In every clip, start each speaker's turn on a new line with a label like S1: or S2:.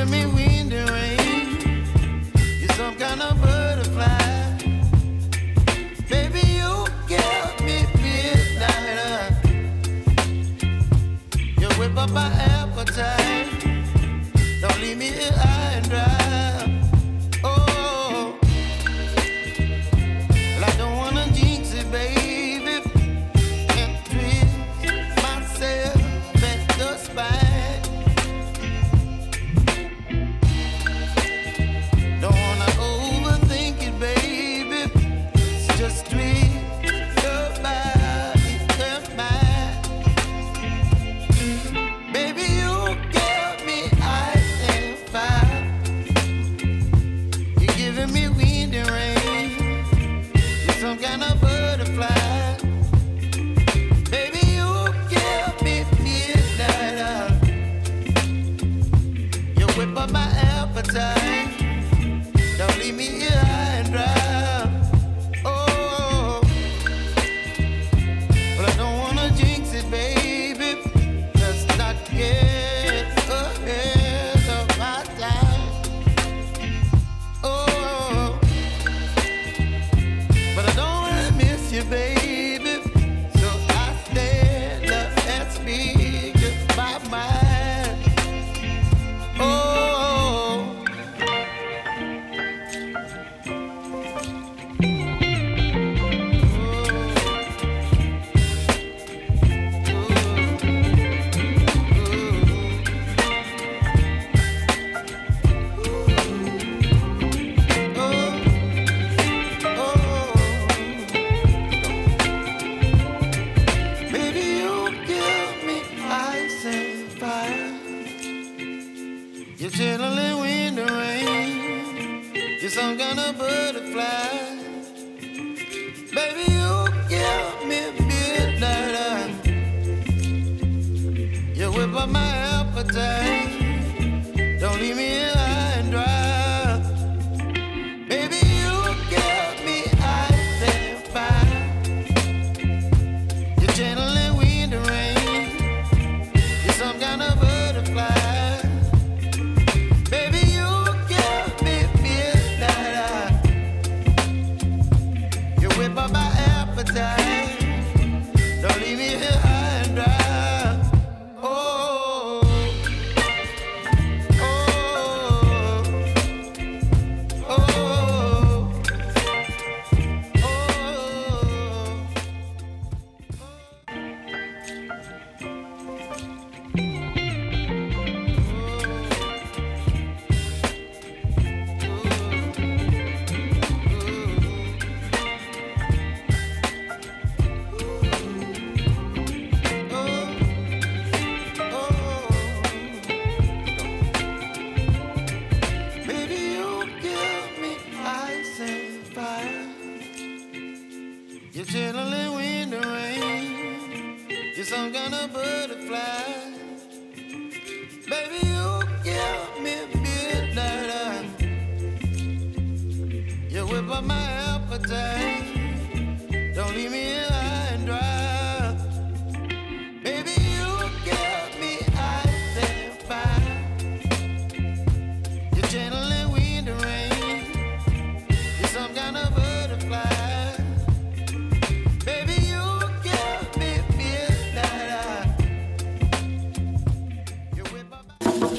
S1: me wind and rain. You're some kind of butterfly. Baby, you give me midnight. You whip up my appetite. Don't leave me here high and dry. Oh, well, I don't wanna jinx it, baby, and twist myself at the spine. Don't wanna overthink it, baby. It's just twist your body and mine. Baby, you give me ice and fire. You're giving me wind and rain. You're some kind of butterfly. Baby, you give me midnight. You whip up my appetite. Don't leave me here high and dry. Oh, but I don't wanna jinx it, baby. Let's not get ahead of my time. Oh, but I don't wanna miss you, baby. So I stand up and speak my mind. Oh. Baby, you give me ice and fire. You're chilling wind and rain. You're some kind of butterfly. Baby, you give me midnight. You whip up my appetite. Don't leave me here high and dry. Baby, you give me ice and fire. You're channeling wind and rain. You're some kind of butterfly. Baby, you give me midnight. You whip up my appetite. Don't leave me here high and dry. Oh, oh, oh, oh. Baby, you give me ice and fire. You're chilling wind and rain. You're some kind of butterfly. Baby, you give me midnight. You whip up my appetite. Don't leave me here high and dry. Baby, you give me ice and fire. You're channeling wind and rain. You're some kind of butterfly. Baby, you give me midnight. You whip up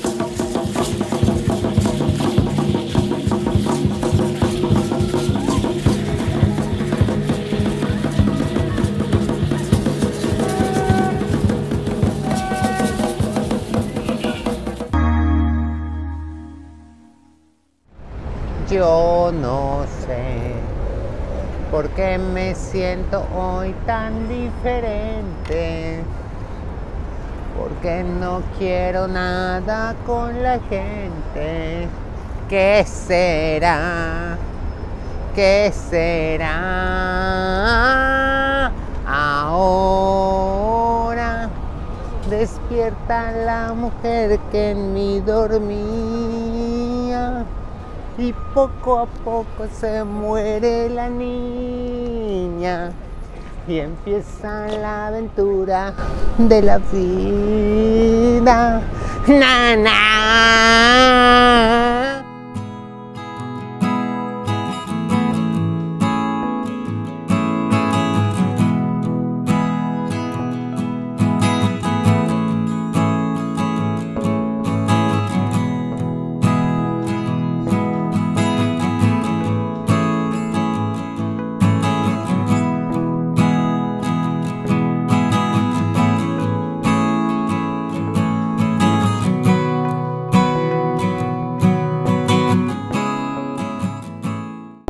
S2: Yo no sé por qué me siento hoy tan diferente, porque no quiero nada con la gente. ¿Qué será? ¿Qué será? Ahora despierta la mujer que en mí dormía. Y poco a poco se muere la niña y empieza la aventura de la vida. Na, na.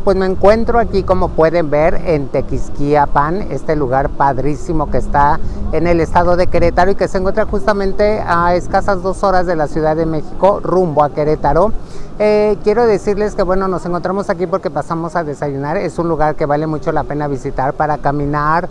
S2: Pues me encuentro aquí, como pueden ver, en Tequisquiapan, este lugar padrísimo que está en el estado de Querétaro y que se encuentra justamente a escasas 2 horas de la Ciudad de México, rumbo a Querétaro. Quiero decirles que bueno, nos encontramos aquí porque pasamos a desayunar. Es un lugar que vale mucho la pena visitar para caminar,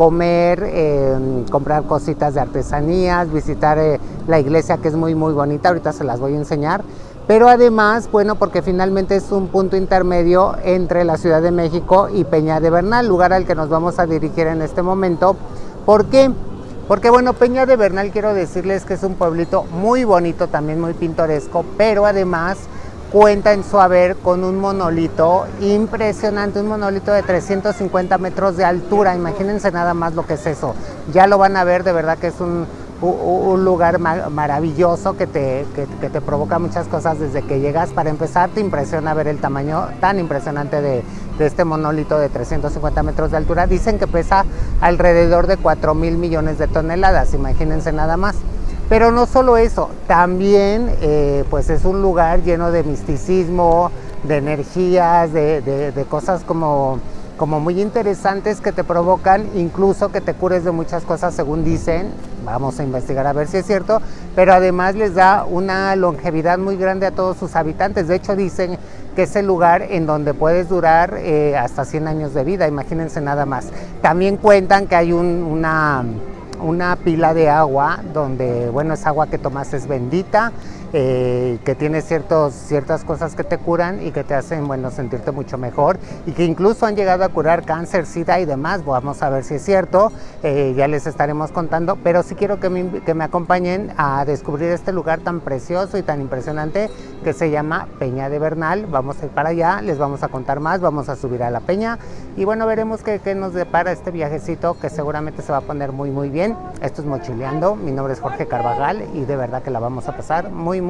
S2: comer, comprar cositas de artesanías, visitar la iglesia, que es muy bonita. Ahorita se las voy a enseñar. Pero además, bueno, porque finalmente es un punto intermedio entre la Ciudad de México y Peña de Bernal, lugar al que nos vamos a dirigir en este momento. ¿Por qué? Porque bueno, Peña de Bernal, quiero decirles que es un pueblito muy bonito, también muy pintoresco, pero además cuenta en su haber con un monolito impresionante, un monolito de 350 metros de altura. Imagínense nada más lo que es eso. Ya lo van a ver, de verdad que es un lugar maravilloso que te provoca muchas cosas desde que llegas. Para empezar, te impresiona ver el tamaño tan impresionante de este monolito de 350 metros de altura. Dicen que pesa alrededor de 4,000 millones de toneladas, imagínense nada más. Pero no solo eso, también pues es un lugar lleno de misticismo, de energías, de cosas como muy interesantes que te provocan, incluso que te cures de muchas cosas según dicen. Vamos a investigar a ver si es cierto, pero además les da una longevidad muy grande a todos sus habitantes. De hecho dicen que es el lugar en donde puedes durar hasta 100 años de vida, imagínense nada más. También cuentan que hay una pila de agua donde, bueno, esa agua que tomas es bendita, que tiene ciertas cosas que te curan y que te hacen, bueno, sentirte mucho mejor, y que incluso han llegado a curar cáncer, sida y demás. Vamos a ver si es cierto, ya les estaremos contando, pero sí quiero que me acompañen a descubrir este lugar tan precioso y tan impresionante que se llama Peña de Bernal. Vamos a ir para allá, les vamos a contar más, vamos a subir a la peña y bueno, veremos qué nos depara este viajecito, que seguramente se va a poner muy bien. Esto es Mochileando, mi nombre es Jorge Carvajal y de verdad que la vamos a pasar muy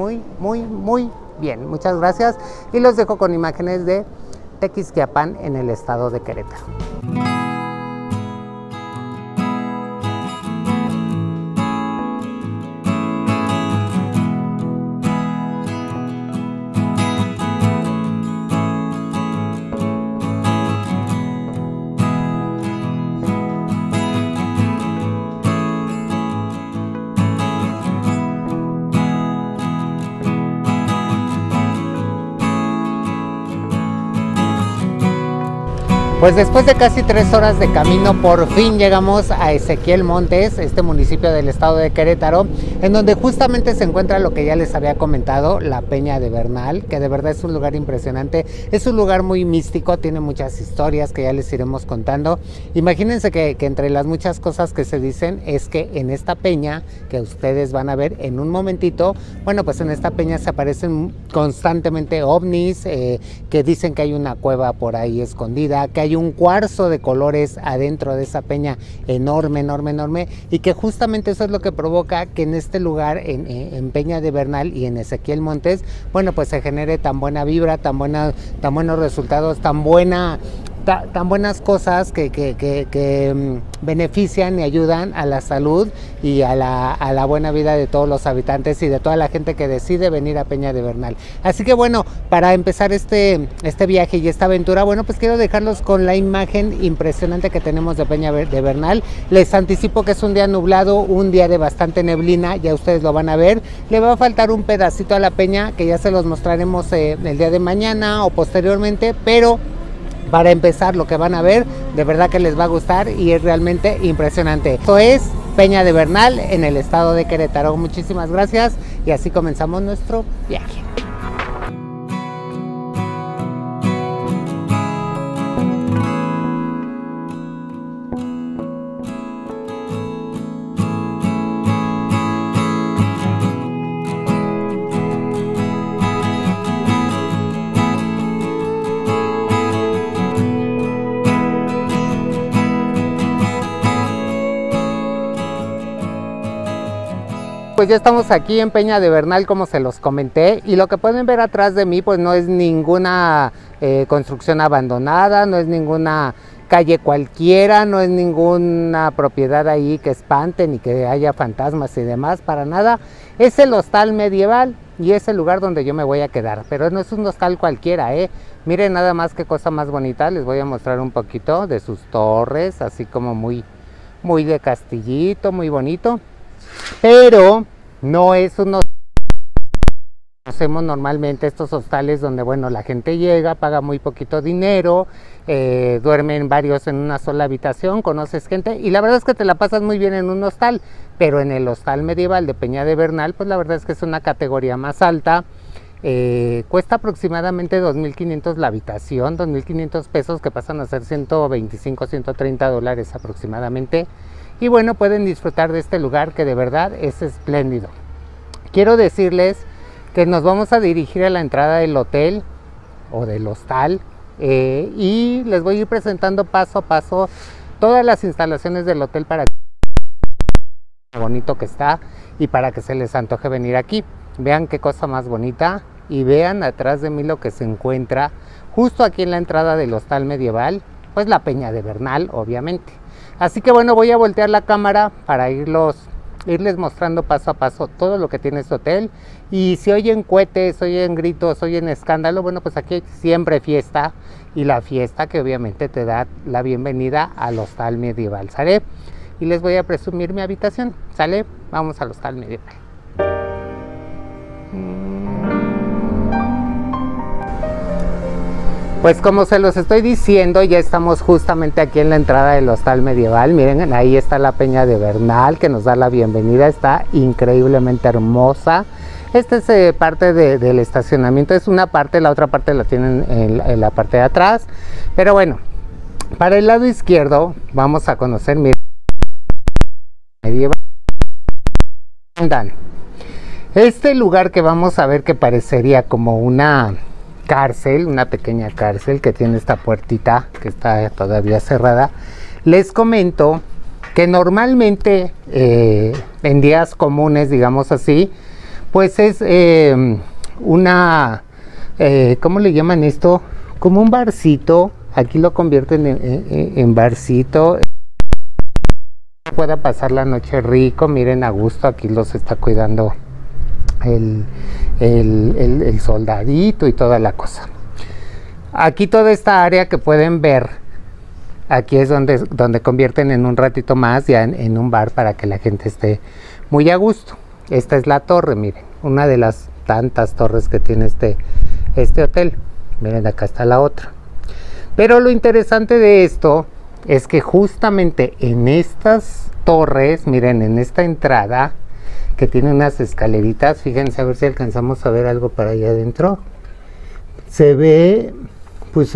S2: bien. Muchas gracias y los dejo con imágenes de Tequisquiapan en el estado de Querétaro. Pues después de casi 3 horas de camino, por fin llegamos a Ezequiel Montes, este municipio del estado de Querétaro, en donde justamente se encuentra lo que ya les había comentado, la Peña de Bernal, que de verdad es un lugar impresionante. Es un lugar muy místico, tiene muchas historias que ya les iremos contando. Imagínense que entre las muchas cosas que se dicen es que en esta peña, que ustedes van a ver en un momentito, bueno, pues en esta peña se aparecen constantemente ovnis, que dicen que hay una cueva por ahí escondida, que hay un cuarzo de colores adentro de esa peña enorme, y que justamente eso es lo que provoca que en este lugar, en Peña de Bernal y en Ezequiel Montes, bueno, pues se genere tan buena vibra, tan buenos resultados, tan buenas cosas que benefician y ayudan a la salud y a la buena vida de todos los habitantes y de toda la gente que decide venir a Peña de Bernal. Así que bueno, para empezar este viaje y esta aventura, bueno, pues quiero dejarlos con la imagen impresionante que tenemos de Peña de Bernal. Les anticipo que es un día nublado, un día de bastante neblina, ya ustedes lo van a ver. Le va a faltar un pedacito a la peña que ya se los mostraremos el día de mañana o posteriormente, pero para empezar, lo que van a ver, de verdad que les va a gustar y es realmente impresionante. Esto es Peña de Bernal en el estado de Querétaro. Muchísimas gracias y así comenzamos nuestro viaje. Pues ya estamos aquí en Peña de Bernal, como se los comenté, y lo que pueden ver atrás de mí pues no es ninguna construcción abandonada, no es ninguna calle cualquiera, no es ninguna propiedad ahí que espante ni que haya fantasmas y demás, para nada. Es el hostal medieval y es el lugar donde yo me voy a quedar. Pero no es un hostal cualquiera, miren nada más qué cosa más bonita. Les voy a mostrar un poquito de sus torres, así como muy de castillito, muy bonito. Pero no es un hostal. Conocemos normalmente estos hostales donde, bueno, la gente llega, paga muy poquito dinero, duermen varios en una sola habitación, conoces gente y la verdad es que te la pasas muy bien en un hostal. Pero en el hostal medieval de Peña de Bernal, pues la verdad es que es una categoría más alta. Cuesta aproximadamente 2,500 la habitación, 2,500 pesos, que pasan a ser 125, 130 dólares aproximadamente. Y bueno, pueden disfrutar de este lugar que de verdad es espléndido. Quiero decirles que nos vamos a dirigir a la entrada del hotel o del hostal, y les voy a ir presentando paso a paso todas las instalaciones del hotel para que vean lo bonito que está y para que se les antoje venir aquí. Vean qué cosa más bonita y vean atrás de mí lo que se encuentra justo aquí en la entrada del hostal medieval, pues la Peña de Bernal, obviamente. Así que bueno, voy a voltear la cámara para irles mostrando paso a paso todo lo que tiene este hotel. Y si oyen cohetes, oyen gritos, oyen escándalo, bueno, pues aquí hay siempre fiesta, y la fiesta que obviamente te da la bienvenida al hostal medieval, ¿sale? Y les voy a presumir mi habitación, ¿sale? Vamos al hostal medieval. Pues como se los estoy diciendo, ya estamos justamente aquí en la entrada del hostal medieval. Miren, ahí está la Peña de Bernal que nos da la bienvenida, está increíblemente hermosa. Esta es parte del estacionamiento, es una parte, la otra parte la tienen en la parte de atrás. Pero bueno, para el lado izquierdo vamos a conocer, miren, medieval. Este lugar que vamos a ver, que parecería como una cárcel, una pequeña cárcel que tiene esta puertita que está todavía cerrada. Les comento que normalmente en días comunes, digamos así, pues es ¿cómo le llaman esto? Como un barcito. Aquí lo convierten en barcito. Pueda pasar la noche rico, miren, a gusto. Aquí los está cuidando el soldadito y toda la cosa. Aquí toda esta área que pueden ver, aquí es donde convierten en un ratito más ya en un bar para que la gente esté muy a gusto. Esta es la torre, miren, una de las tantas torres que tiene este hotel. Miren, acá está la otra. Pero lo interesante de esto es que justamente en estas torres, miren, en esta entrada que tiene unas escaleritas, fíjense a ver si alcanzamos a ver algo para allá adentro. Se ve, pues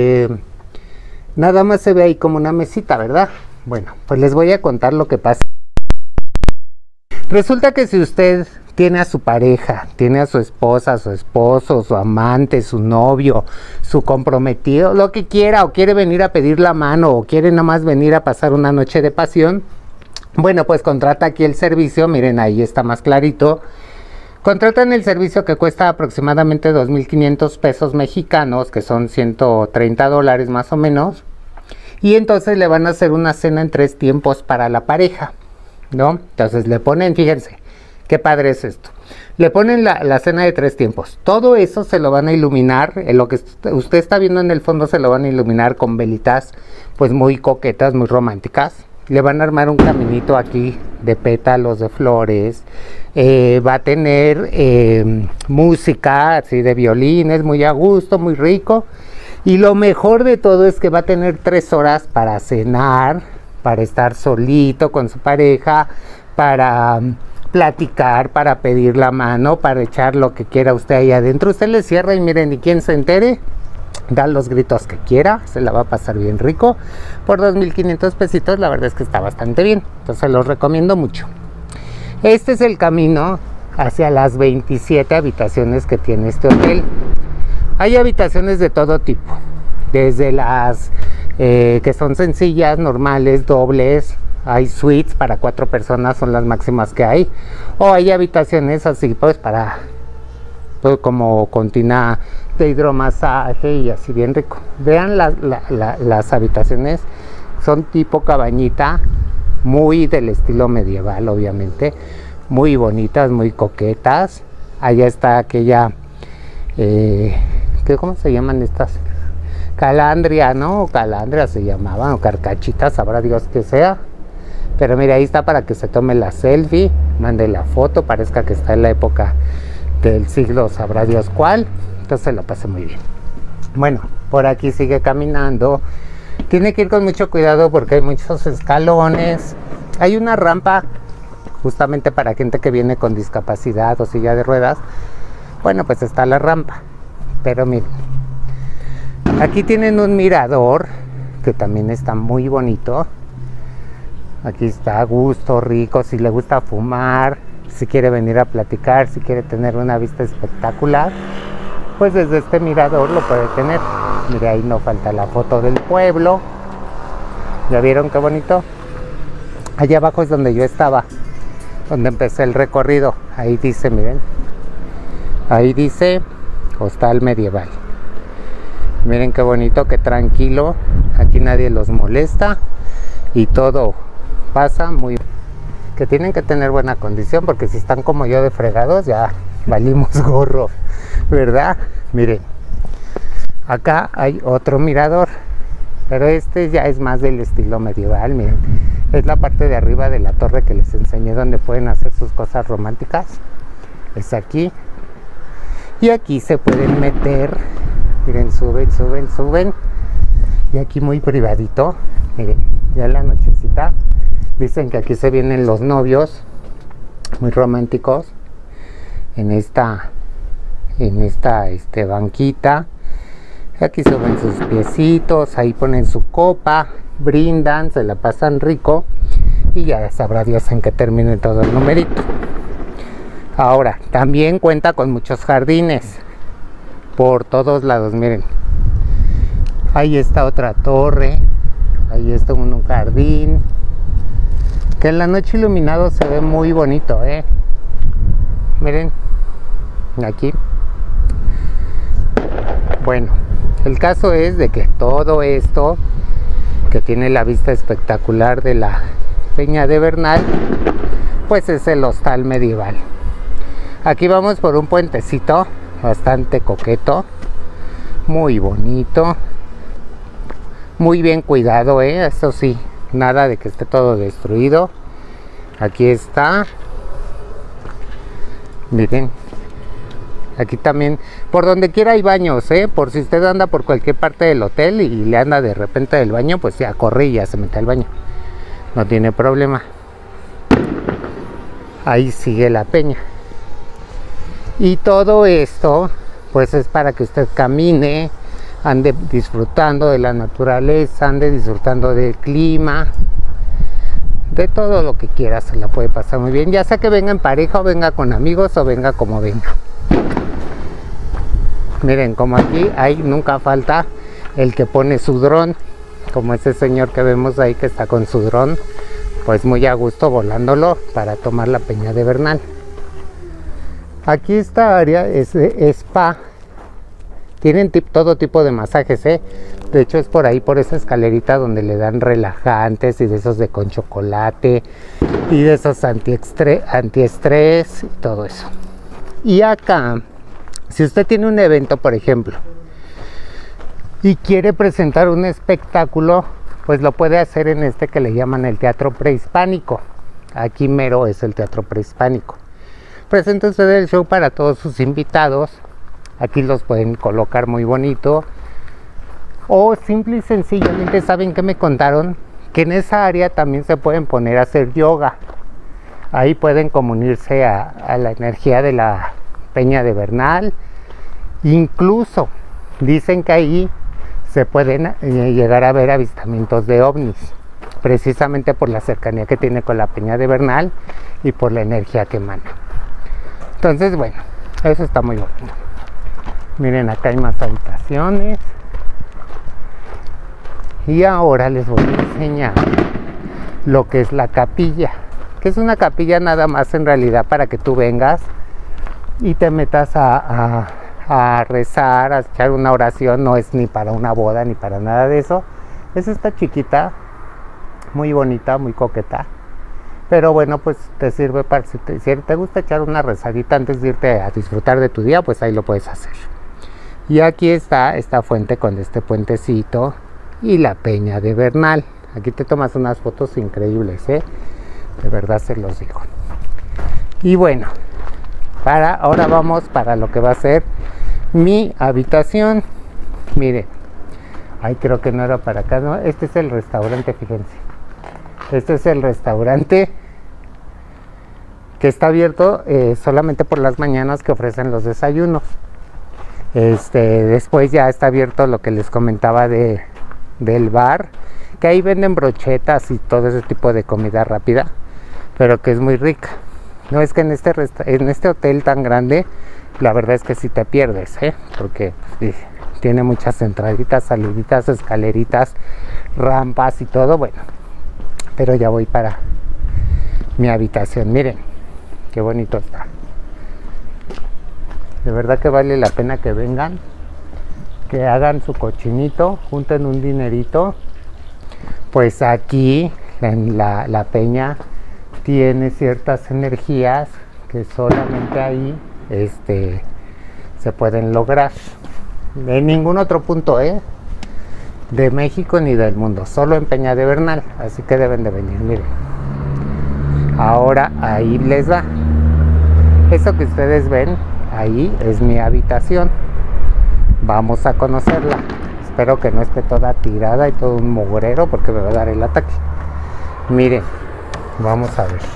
S2: nada más se ve ahí como una mesita, ¿verdad? Bueno, pues les voy a contar lo que pasa. Resulta que si usted tiene a su pareja, tiene a su esposa, su esposo, su amante, su novio, su comprometido, lo que quiera, o quiere venir a pedir la mano, o quiere nada más venir a pasar una noche de pasión, bueno, pues contrata aquí el servicio. Miren, ahí está más clarito. Contratan el servicio que cuesta aproximadamente 2,500 pesos mexicanos, que son 130 dólares más o menos. Y entonces le van a hacer una cena en 3 tiempos para la pareja, ¿no? Entonces le ponen, fíjense, qué padre es esto. Le ponen la cena de 3 tiempos. Todo eso se lo van a iluminar. Lo que usted está viendo en el fondo se lo van a iluminar con velitas, pues muy coquetas, muy románticas. Le van a armar un caminito aquí de pétalos de flores. Va a tener música así de violines, muy a gusto, muy rico. Y lo mejor de todo es que va a tener 3 horas para cenar, para estar solito con su pareja, para platicar, para pedir la mano, para echar lo que quiera usted ahí adentro. Usted le cierra y miren, y quien se entere, da los gritos que quiera, se la va a pasar bien rico. Por 2,500 pesitos, la verdad es que está bastante bien. Entonces los recomiendo mucho. Este es el camino hacia las 27 habitaciones que tiene este hotel. Hay habitaciones de todo tipo, desde las que son sencillas, normales, dobles. Hay suites para 4 personas, son las máximas que hay. O hay habitaciones así, pues para, pues, como con tina de hidromasaje y así bien rico. Vean las habitaciones, son tipo cabañita, muy del estilo medieval, obviamente. Muy bonitas, muy coquetas. allá está aquella, ¿cómo se llaman estas? Calandria, ¿no? O calandria se llamaban, o carcachitas, sabrá Dios que sea. Pero mira, ahí está para que se tome la selfie, mande la foto, parezca que está en la época del siglo, sabrá Dios cuál. Entonces lo pasé muy bien. Bueno, por aquí sigue caminando. Tiene que ir con mucho cuidado porque hay muchos escalones. Hay una rampa justamente para gente que viene con discapacidad o silla de ruedas. Bueno, pues está la rampa. Pero miren, aquí tienen un mirador que también está muy bonito. Aquí está a gusto, rico, si le gusta fumar, si quiere venir a platicar, si quiere tener una vista espectacular, pues desde este mirador lo puede tener. Mire, ahí no falta la foto del pueblo. ¿Ya vieron qué bonito? Allá abajo es donde yo estaba, donde empecé el recorrido. Ahí dice, miren, ahí dice Hostal Medieval. Miren qué bonito, qué tranquilo. Aquí nadie los molesta y todo pasa muy bien. Que tienen que tener buena condición, porque si están como yo de fregados ya valimos gorro, ¿verdad? Miren, acá hay otro mirador, pero este ya es más del estilo medieval. Miren, es la parte de arriba de la torre que les enseñé, donde pueden hacer sus cosas románticas. Es aquí, y aquí se pueden meter. Miren, suben, suben, suben, y aquí muy privadito. Miren, ya en la nochecita dicen que aquí se vienen los novios muy románticos en esta banquita. Aquí suben sus piecitos, ahí ponen su copa, brindan, se la pasan rico y ya sabrá Dios en que termine todo el numerito. Ahora, también cuenta con muchos jardines por todos lados. Miren, ahí está otra torre, ahí está un jardín que en la noche iluminado se ve muy bonito, miren, aquí. Bueno, el caso es de que todo esto, que tiene la vista espectacular de la Peña de Bernal, pues es el Hostal Medieval. Aquí vamos por un puentecito bastante coqueto, muy bonito, muy bien cuidado, eso sí, nada de que esté todo destruido. Aquí está, miren, aquí también, por donde quiera hay baños, por si usted anda por cualquier parte del hotel y le anda de repente del baño, pues ya corre y ya se mete al baño, no tiene problema. Ahí sigue la peña. Y todo esto pues es para que usted camine, ande disfrutando de la naturaleza, ande disfrutando del clima, de todo lo que quiera. Se la puede pasar muy bien, ya sea que venga en pareja o venga con amigos o venga como venga. Miren, como aquí hay, nunca falta el que pone su dron, como ese señor que vemos ahí que está con su dron, pues muy a gusto volándolo para tomar la Peña de Bernal. Aquí esta área es de spa. Tienen todo tipo de masajes, De hecho es por ahí, por esa escalerita, donde le dan relajantes y de esos de con chocolate y de esos antiestrés y todo eso. Y acá, si usted tiene un evento, por ejemplo, y quiere presentar un espectáculo, pues lo puede hacer en este que le llaman el Teatro Prehispánico. Aquí mero es el Teatro Prehispánico. Presenta usted el show para todos sus invitados. Aquí los pueden colocar muy bonito. O simple y sencillamente, ¿saben qué me contaron? Que en esa área también se pueden poner a hacer yoga. Ahí pueden comunirse a la energía de la Peña de Bernal. Incluso dicen que ahí se pueden llegar a ver avistamientos de ovnis, precisamente por la cercanía que tiene con la Peña de Bernal y por la energía que emana. Entonces, bueno, eso está muy bonito. Miren, acá hay más habitaciones. Y ahora les voy a enseñar lo que es la capilla, que es una capilla nada más en realidad para que tú vengas y te metas a rezar, a echar una oración. No es ni para una boda ni para nada de eso. Es esta chiquita, muy bonita, muy coqueta, Pero bueno, pues te sirve para si te gusta echar una rezadita antes de irte a disfrutar de tu día, pues ahí lo puedes hacer. Y aquí está esta fuente con este puentecito y la peña de Bernal. Aquí te tomas unas fotos increíbles, de verdad se los digo. Y bueno, ahora vamos para lo que va a ser mi habitación. Miren, ay, creo que no era para acá, ¿no? Este es el restaurante, fíjense. Este es el restaurante que está abierto solamente por las mañanas, que ofrecen los desayunos. Después ya está abierto lo que les comentaba del bar, que ahí venden brochetas y todo ese tipo de comida rápida, pero que es muy rica. No es que en este hotel tan grande, la verdad es que sí te pierdes, porque tiene muchas entraditas, saliditas, escaleritas, rampas y todo, bueno. Pero ya voy para mi habitación. Miren qué bonito está. De verdad que vale la pena que vengan, que hagan su cochinito, junten un dinerito. Pues aquí la peña tiene ciertas energías que solamente ahí se pueden lograr. En ningún otro punto de México ni del mundo, solo en Peña de Bernal, así que deben de venir. Miren, ahora ahí les va. Eso que ustedes ven ahí es mi habitación. Vamos a conocerla. Espero que no esté toda tirada y todo un mugrero, porque me va a dar el ataque. Miren, vamos a ver.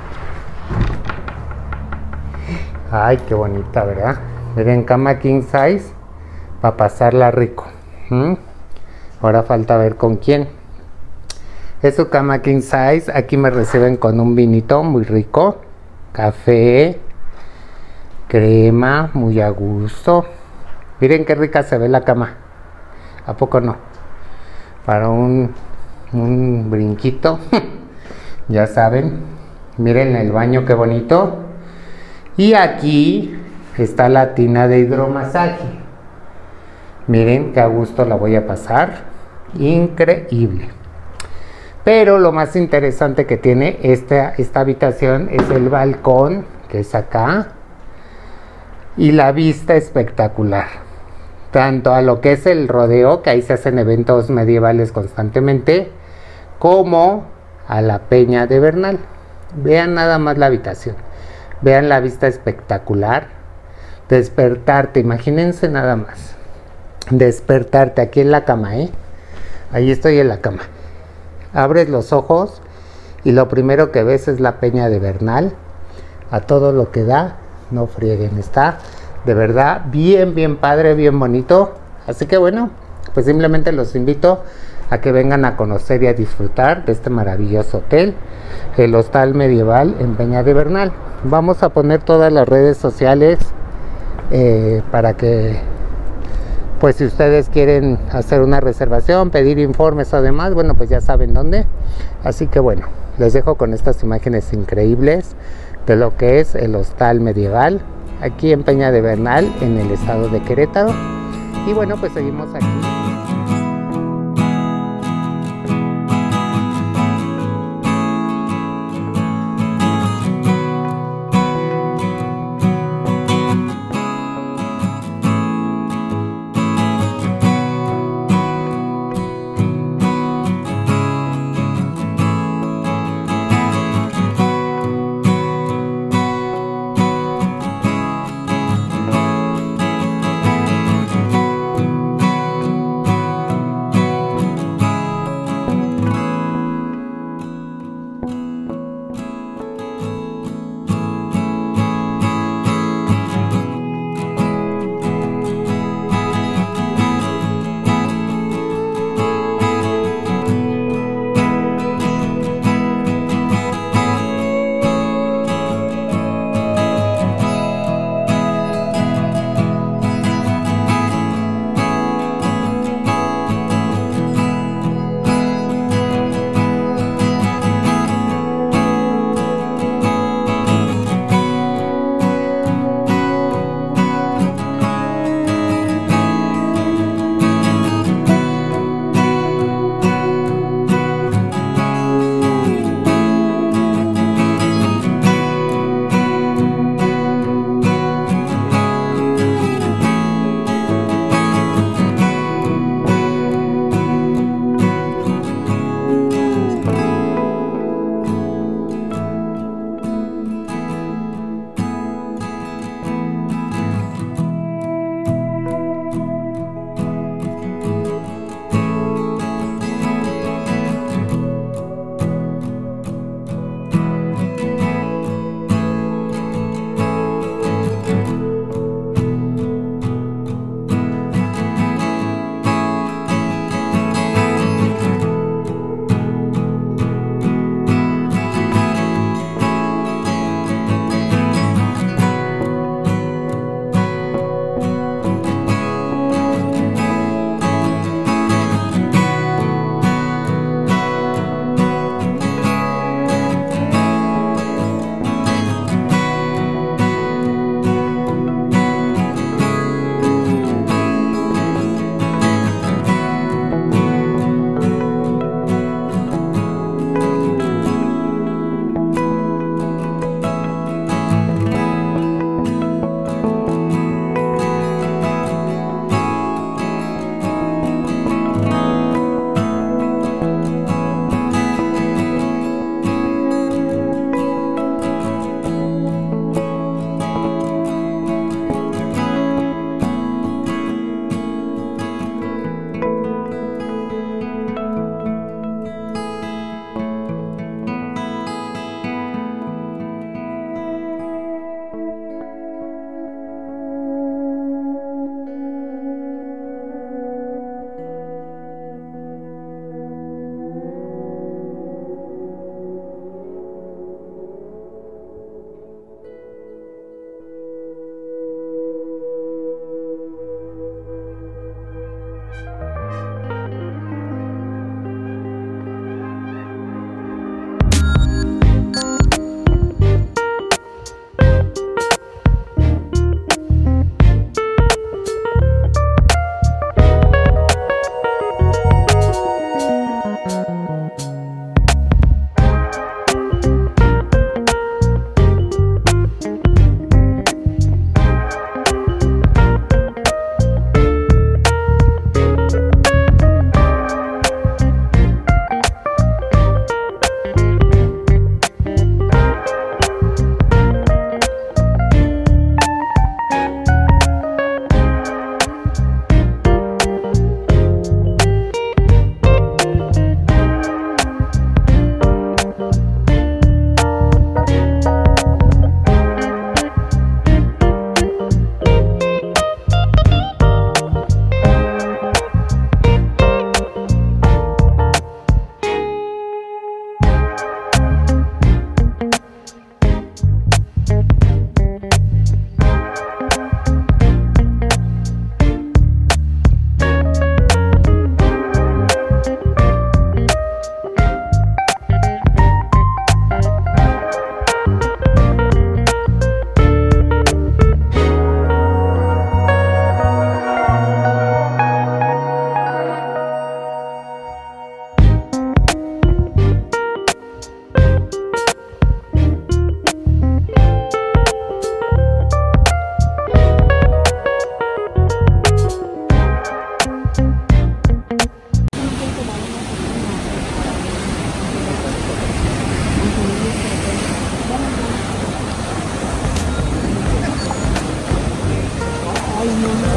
S2: Ay, qué bonita, ¿verdad? Miren, cama king size para pasarla rico. Ahora falta ver con quién. Es su cama king size. Aquí me reciben con un vinito muy rico, café, crema, muy a gusto. Miren qué rica se ve la cama. ¿A poco no? Para un brinquito. Ya saben. Miren el baño, qué bonito. Y aquí está la tina de hidromasaje. Miren qué a gusto la voy a pasar. Increíble. Pero lo más interesante que tiene esta habitación es el balcón, que es acá. Y la vista espectacular. Tanto a lo que es el rodeo, que ahí se hacen eventos medievales constantemente, como a la Peña de Bernal. Vean nada más la habitación. Vean la vista espectacular. Despertarte, imagínense nada más. Despertarte aquí en la cama, Ahí estoy en la cama. Abres los ojos y lo primero que ves es la Peña de Bernal. A todo lo que da, no frieguen, está de verdad bien padre, bien bonito. Así que bueno, pues simplemente los invito a que vengan a conocer y a disfrutar de este maravilloso hotel, el Hostal Medieval en Peña de Bernal. Vamos a poner todas las redes sociales para que, pues si ustedes quieren hacer una reservación, pedir informes o demás, bueno, pues ya saben dónde. Así que bueno, les dejo con estas imágenes increíbles de lo que es el Hostal Medieval aquí en Peña de Bernal, en el estado de Querétaro. Y bueno, pues seguimos aquí.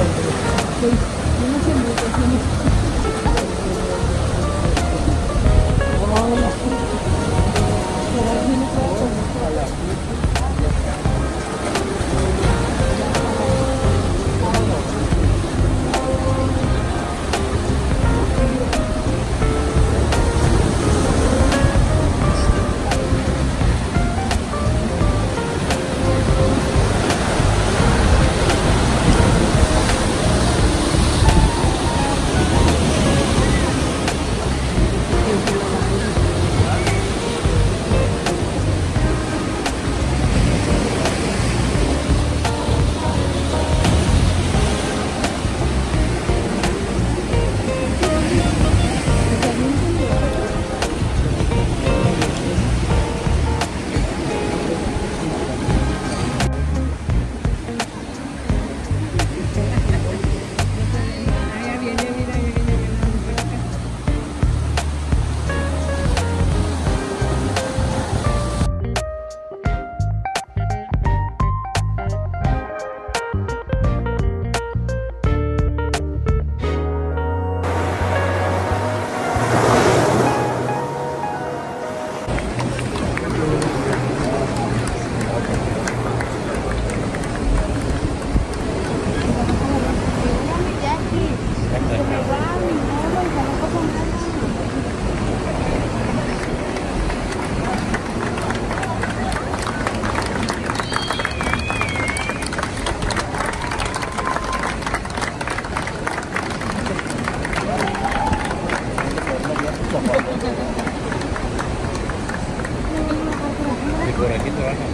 S3: Por aquí trabajan.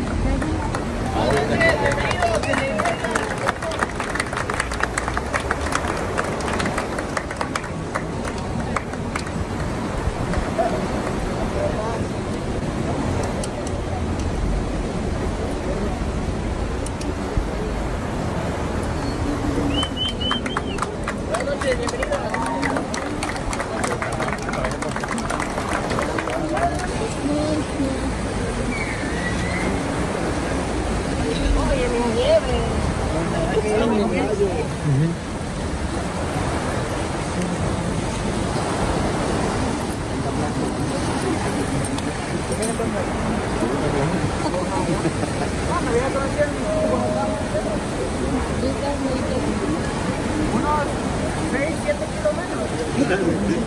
S4: Unos 6, 7 kilómetros.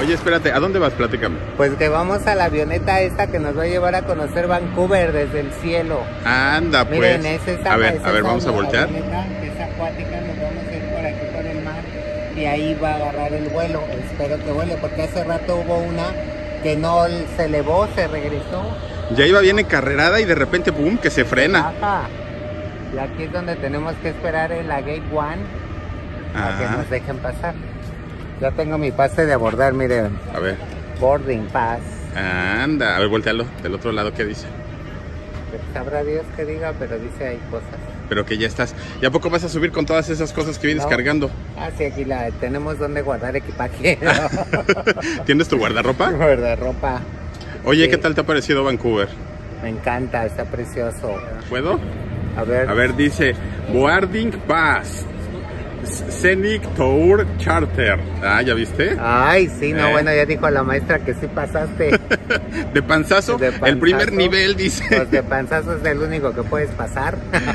S5: Oye, espérate, ¿a dónde vas? Platícame.
S2: Pues que vamos a la avioneta esta que nos va a llevar a conocer Vancouver desde el cielo.
S5: Anda, pues.
S2: Miren, es esa,
S5: a ver, vamos a voltear.
S2: Avioneta que es acuática, nos vamos a ir por aquí por el mar y ahí va a agarrar el vuelo. Espero que vuele, porque hace rato hubo una que no se elevó, se regresó.
S5: Ya iba bien encarrerada y de repente, pum, que se frena.
S2: Ajá. Y aquí es donde tenemos que esperar en la Gate 1 para que nos dejen pasar. Ya tengo mi pase de abordar, miren.
S5: A ver.
S2: Boarding pass.
S5: Anda, a ver, voltealo. Del otro lado, ¿qué dice?
S2: Pues sabrá Dios que diga, pero dice hay cosas.
S5: Pero que ya estás. ¿Y a poco vas a subir con todas esas cosas que vienes cargando?
S2: Ah, sí, aquí tenemos donde guardar equipaje.
S5: ¿Tienes tu guardarropa?
S2: Guardarropa.
S5: Oye,
S2: Sí.
S5: ¿qué tal te ha parecido Vancouver?
S2: Me encanta, está precioso.
S5: ¿Puedo?
S2: A ver.
S5: A ver, dice Boarding Pass Scenic Tour Charter. Ah, ¿ya viste?
S2: Ay, sí, no, bueno, ya dijo la maestra que sí pasaste.
S5: ¿De panzazo?
S2: De panzazo.
S5: El primer nivel, dice.
S2: Pues de panzazo es el único que puedes pasar.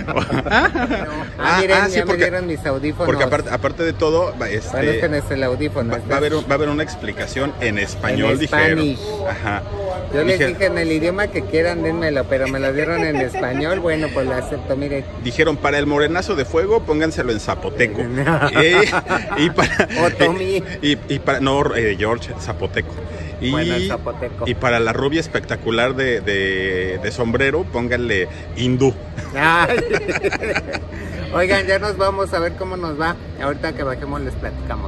S2: Miren,
S5: sí,
S2: ya me dieron mis audífonos.
S5: Porque aparte de todo,
S2: Bueno, este no es el audífono.
S5: va a haber una explicación en español,
S2: En
S5: dijeron.
S2: Spanish.
S5: Ajá.
S2: Yo les dije en el idioma que quieran, dénmelo, pero me lo dieron en español. Bueno, pues lo acepto, miren.
S5: Dijeron, para el morenazo de fuego, pónganselo en zapoteco. Y para...
S2: Otomí.
S5: Y para... No, George, zapoteco.
S2: Bueno, el zapoteco.
S5: Y para la rubia espectacular de sombrero, pónganle hindú.
S2: Ay. Oigan, ya nos vamos a ver cómo nos va. Ahorita que bajemos les platicamos.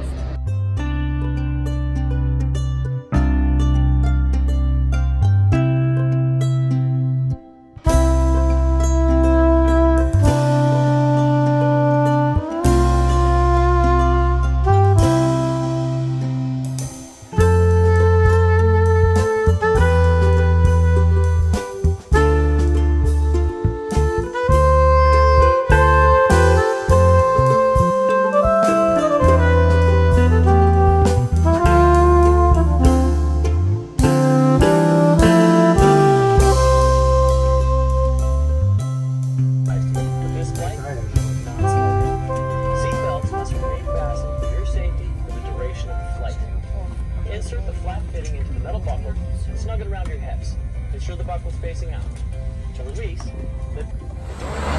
S6: Insert the flap fitting into the metal buckle, snug it around your hips. Ensure the buckle is facing out. To release, lift the door.